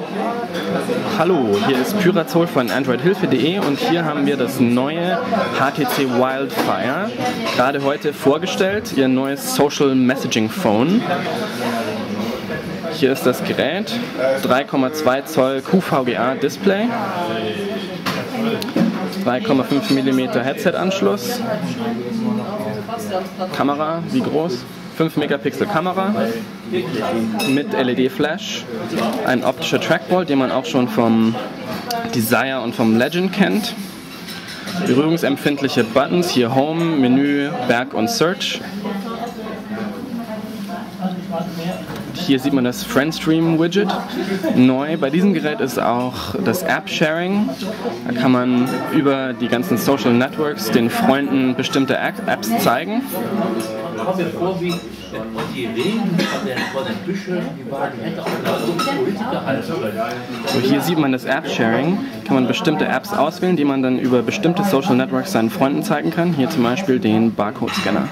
Hallo, hier ist Pyrazol von AndroidHilfe.de und hier haben wir das neue HTC Wildfire, gerade heute vorgestellt, ihr neues Social Messaging Phone. Hier ist das Gerät, 3,2 Zoll QVGA Display, 3,5 mm Headset-Anschluss, Kamera, wie groß? 5 Megapixel Kamera mit LED-Flash, ein optischer Trackball, den man auch schon vom Desire und vom Legend kennt, berührungsempfindliche Buttons, hier Home, Menü, Back und Search. Hier sieht man das FriendStream-Widget. Neu bei diesem Gerät ist auch das App-Sharing. Da kann man über die ganzen Social Networks den Freunden bestimmte Apps zeigen. So, hier sieht man das App-Sharing. Kann man bestimmte Apps auswählen, die man dann über bestimmte Social Networks seinen Freunden zeigen kann. Hier zum Beispiel den Barcode-Scanner.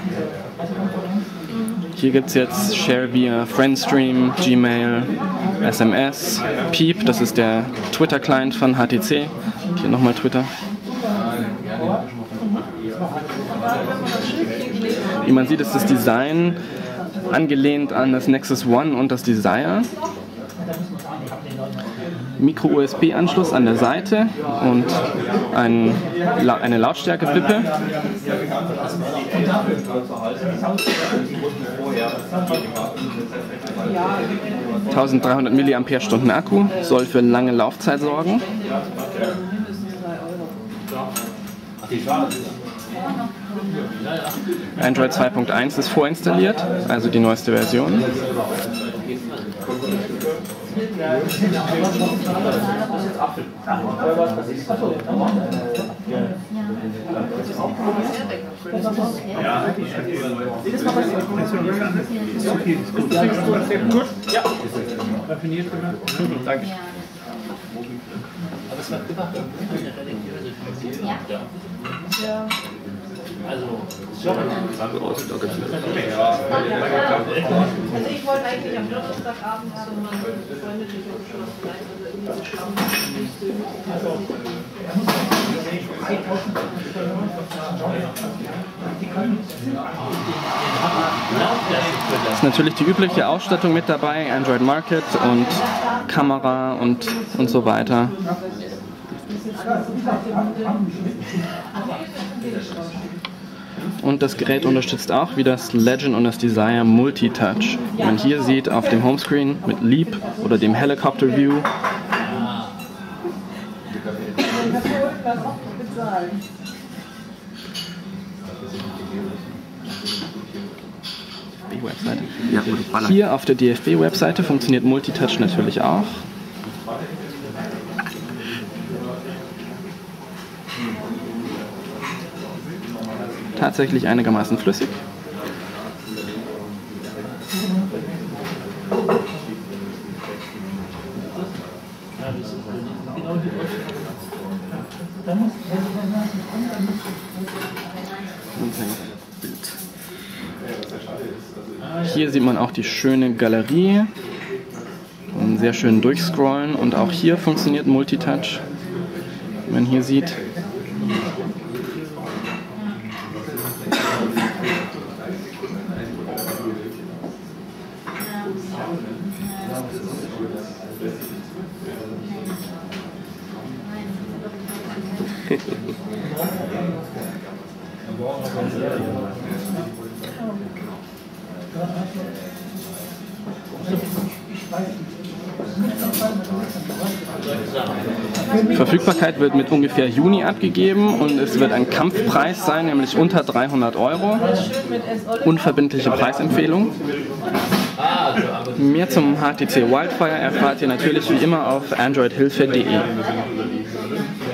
Hier gibt es jetzt Share via FriendStream, Gmail, SMS, Peep, das ist der Twitter-Client von HTC. Hier nochmal Twitter. Wie man sieht, ist das Design angelehnt an das Nexus One und das Desire. Micro-USB-Anschluss an der Seite und eine Lautstärke-Wippe. Ja. 1300 mAh Akku, soll für lange Laufzeit sorgen. Android 2.1 ist vorinstalliert, also die neueste Version. Ja. Raffiniert gemacht. Danke. Aber es war gemacht. Ja. Also ich wollte eigentlich am Donnerstagabend so meine Freunde die Das ist natürlich die übliche Ausstattung mit dabei, Android Market und Kamera und so weiter. Und das Gerät unterstützt auch wie das Legend und das Desire Multitouch. Wie man hier sieht auf dem Homescreen mit Leap oder dem Helicopter View. Hier auf der DFB-Webseite funktioniert Multitouch natürlich auch. Tatsächlich einigermaßen flüssig. Hier sieht man auch die schöne Galerie. Und sehr schön durchscrollen und auch hier funktioniert Multitouch. Wie man hier sieht. Die Verfügbarkeit wird mit ungefähr Juni abgegeben und es wird ein Kampfpreis sein, nämlich unter 300 €. Unverbindliche Preisempfehlung. Mehr zum HTC Wildfire erfahrt ihr natürlich wie immer auf AndroidHilfe.de.